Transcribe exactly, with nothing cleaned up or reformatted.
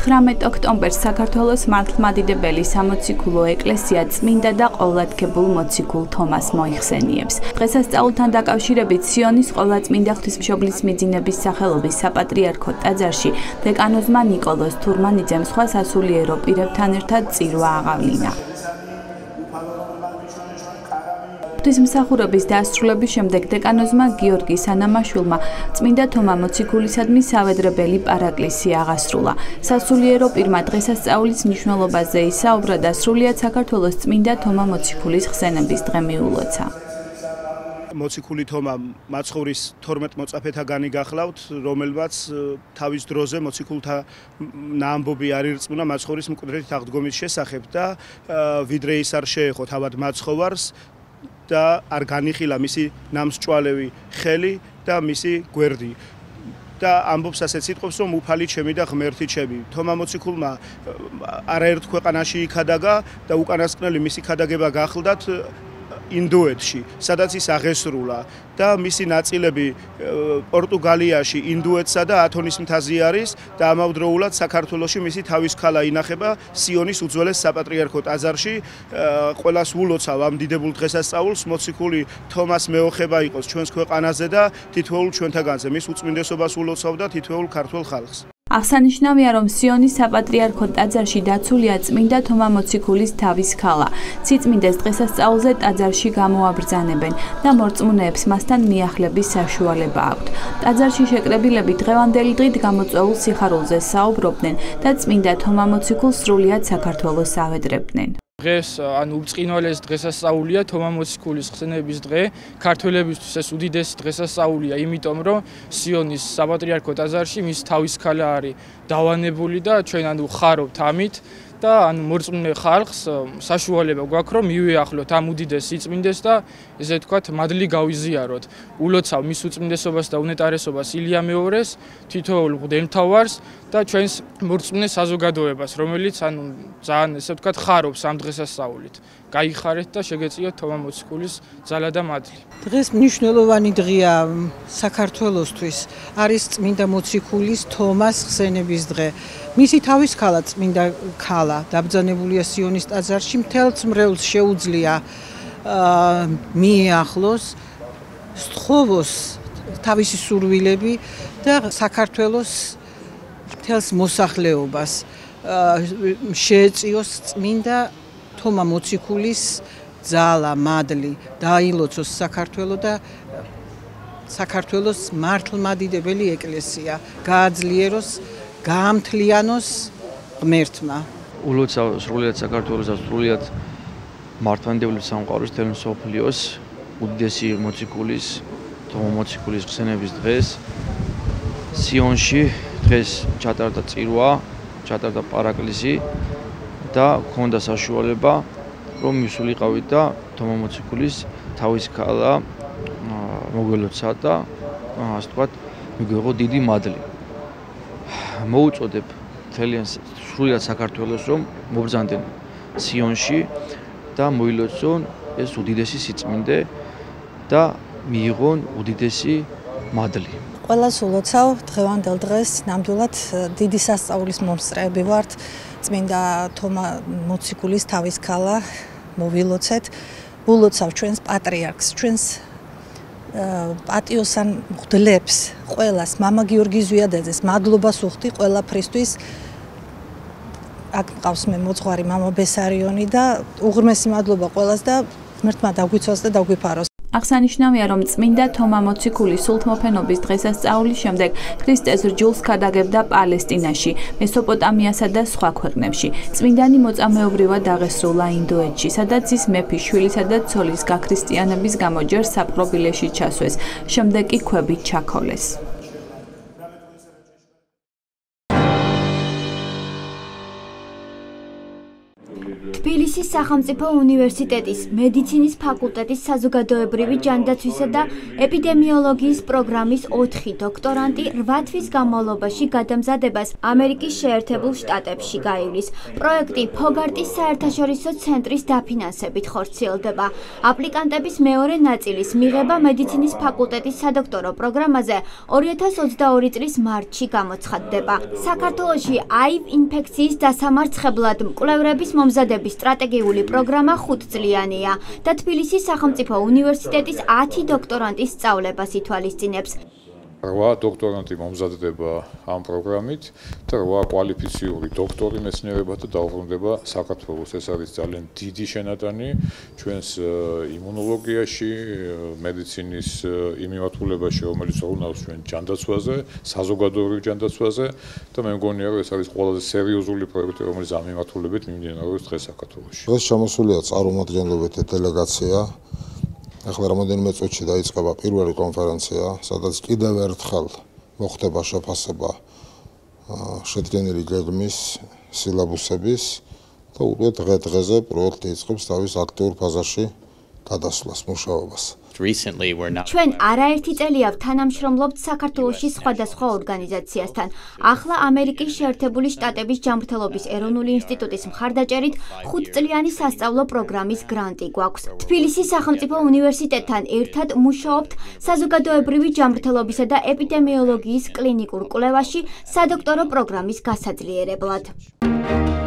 ცხრამეტ ოქტომბერს საქართველოს მართლმადიდებელი სამოციქულო ეკლესია წმინდა და ყოვლადქებულ მოციქულ თომას მოიხსენიებს. დღესასწაულთან დაკავშირებით სიონის ყოვლადწმინდა ღვთისმშობლის მიძინების სახელობის საპატრიარქო ტაძარში დეკანოზმა ნიკოლოზ თურმანიძემ სხვა სასულიერო პირებთან ერთად წირვა აღავლინა. ღვთისმსახურების დასრულების შემდეგ დეკანოზმა გიორგი სანამაშვილმა წმინდა თომა მოციქულისადმი სავედრებელი პარაკლისი აღასრულა. სასულიერო პირმა დღესასწაულის მნიშვნელობაზე ისაუბრა და სრულიად საქართველოს წმინდა თომა მოციქულის ხსენების დღე მიულოცა. მოციქული თომა მაცხოვრის თორმეტ მოწაფეთაგანი გახლავთ, რომელმაც თავის დროზე მოციქულთა ნაამბობი არ ირწმუნა მაცხოვრის მკვდრით აღდგომის შესახებ და ვიდრე ის არ შეეხო თავად მაცხოვარს და არ განიხილა მისი ნამსჭვალევი ხელი და მისი გვერდი. და ამბობს ასეთ სიტყვებს, რომ უფალი ჩემი და ღმერთი ჩემი. თომა მოციქულმა არაერთ ქვეყანაში იქადაგა და უკანასკნელი მისი ქადაგება გახლდათ ინდოეთში, სადაც ის აღესრულა და მისი ნაწილები პორტუგალიაში, ინდოეთსა და ათონის მთაზე არის და ამავდროულად საქართველოში მისი თავის ქალა ინახება სიონის უძველეს საპატრიარქო ტაძარში. ყველას ულოცავ ამ დიდებულ დღესასწაულს, მოციქული თომას მეოხება იყოს ჩვენს ქვეყანაზე და თითოეულ ჩვენთაგანზე მის უწმინდესობას ულოცავ და თითოეულ ქართველ ხალხს. აღსანიშნავია, რომ სიონის საპატრიარქო ტაძარში დაცულია წმინდა თომა მოციქულის თავის ქალა. სიწმინდეს დღესასწაულზე ტაძარში გამოაბრძანებენ და მორწმუნეებს მასთან მიახლების საშუალება აქვთ. ტაძარში შეკრებილები დღევანდელი დღით გამოწვეულ სიხარულზე საუბრობდნენ და წმინდა თომა მოციქულს სრულიად საქართველოს ავედრებდნენ. დღეს ანუ ბრწყინვალეს დღესასწაულია თომა მოციქულის ხსენების დღე. ქართველებისთვის ეს უდიდესი დღესასწაულია, იმიტომ რომ სიონის საპატრიარქო ტაძარში მის თავის ქალა არის დავანებული და ჩვენ ანუ ხარობთ ამით და ანუ მორწმუნე ხალხს საშუალება გვაქვს რომ მივიახლოთ ამ უდიდეს სიწმინდეს და ესე ვთქვათ მადლი გავიზიაროთ. ულოცავ მის უწმინდესობას და უნეტარესობას ილია მეორეს, თითოეულ მღვდელმთავარს და ჩვენს მორწმუნე საზოგადოებას, რომელიც ანუ ძალიან ესე ვთქვათ ხარობს ამ დღესასწაულით. გაიხარეთ და შეგეწიოთ თომა მოციქულის ძალა და მადლი. დღეს მნიშვნელოვანი დღეა საქართველოსთვის. არის წმინდა მოციქულის თომას ხსენების დღე. მისი თავის ქალა წმინდა ქალა დაბრძანებულია სიონის ტაძარში, მთელს მრევლს შეუძლია მიეახლოს, სთხოვოს თავისი სურვილები და საქართველოს მთელს მოსახლეობას შეეწიოს წმინდა თომა მოციქულის ძალა, მადლი, დაილოცოს საქართველო და საქართველოს მართლმადიდებელი ეკლესია გააძლიეროს, გაამთლიანოს ღმერთმა. ულოცავ სრულიად საქართველოს და სრულიად მართლმადიდებელი სამყაროს თელ მსოფლიოს უდიდესი მოციქულის, თომა მოციქულის ხსენების დღეს. სიონში დღეს ჩატარდა წირვა, ჩატარდა პარაკლისი და ჰქონდა საშუალება რომ მისულიყავით და თომა მოციქულის თავის ქალა მოგველოცა და ასე ვთქვათ მიგვიღო დიდი მადლი. მოუწოდებ თელიან სრულიად საქართველოს რომ მობრძანდნენ სიონში და მოილოცონ ეს უდიდესი სიწმინდე და მიიღონ უდიდესი მადლი. ყველას ულოცავ დღევანდელ დღეს ნამდვილად დიდი სასწაულის მომსწრეები ვართ. წმინდა თომა მოციქულის თავის ქალა მოვილოცეთ. ულოცავ ჩვენს პატრიარქს, ჩვენს პატიოსან მღვდლებს, ყველას, მამა გიორგი ზვიადაძეს მადლობას უხდი ყველაფრისთვის. აქ მყავს მე მოძღვარი მამა ბესარიონი და უღრმესი მადლობა ყველას და ღმერთმა დაგვიცვას და დაგვიფაროს. აღსანიშნავია, რომ წმინდა თომა მოციქული სულთმოფენობის დღესასწაულის შემდეგ ქრისტეს რჯულს ქადაგებდა პალესტინაში, მესოპოტამიასა და სხვა ქვეყნებში. წმინდანი მოწამეობრივად აღესრულა ინდოეთში, სადაც ის მეფის შვილისა და ცოლის გაქრისტიანების გამო ჯერ საპყრობილეში ჩასვეს, შემდეგ კი ქვებით ჩაქოლეს. თბილისის სახელმწიფო უნივერსიტეტის მედიცინის ფაკულტეტის საზოგადოებრივი ჯანდაცვისა და ეპიდემიოლოგიის პროგრამის ოთხი დოქტორანტი რვა თვის განმავლობაში გადამზადებას ამერიკის შეერთებულ შტატებში გაივლის. პროექტი ფოგარტის საერთაშორისო ცენტრის დაფინანსებით ხორციელდება. აპლიკანტების მეორე ნაწილის მიღება მედიცინის ფაკულტეტის სადოქტორო პროგრამაზე ორი ათას ოცდაორი წლის მარტში გამოცხადდება. საქართველოში აივ ინფექციის დასამარცხებლად მკვლევრების მომზადების სტრატეგიული პროგრამა ხუთწლიანია და თბილისის სახელმწიფო უნივერსიტეტის ათი დოქტორანტის სწავლებას ითვალისწინებს. რვა დოქტორანტი მომზადდება ამ პროგრამით და რვა კვალიფიციური დოქტორი მეცნიერებათა დაუბრუნდება საქართველოს. ეს არის ძალიან დიდი შენატანი ჩვენს იმუნოლოგიაში, მედიცინის იმ მიმართულებაში, რომელიც ბრუნავს ჩვენ ჯანდაცვაზე, საზოგადოებრივ ჯანდაცვაზე და მე მგონია, რომ ეს არის ყველაზე სერიოზული პროექტი, რომელიც ამ მიმართულებით მიმდინარეობს დღეს საქართველოში. დღეს ჩამოსულია წარმომადგენლობითი დელეგაცია. ახლა რამოდენიმე წუთში დაიწყება პირველი კონფერენცია, სადაც კიდევ ერთხელ მოხდება შეფასება შედგენილი გეგმის, სილაბუსების და უკვე დღე-დღეზე პროექტი იწყებს თავის აქტიურ ფაზაში გადასვლას, მუშაობას. ჩვენ არაერთი წელია თანამშრომლობთ საქართველოში სხვადასხვა ორგანიზაციასთან. ახლა ამერიკის შეერთებული შტატების ჯანმრთელობის ეროვნული ინსტიტუტის მხარდაჭერით ხუთწლიანი სასწავლო პროგრამის გრანტი გვაქვს. თბილისის სახელმწიფო უნივერსიტეტთან ერთად მუშაობთ საზოგადოებრივი ჯანმრთელობისა და ეპიდემიოლოგიის კლინიკურ კვლევაში სადოქტორო პროგრამის გასაძლიერებლად.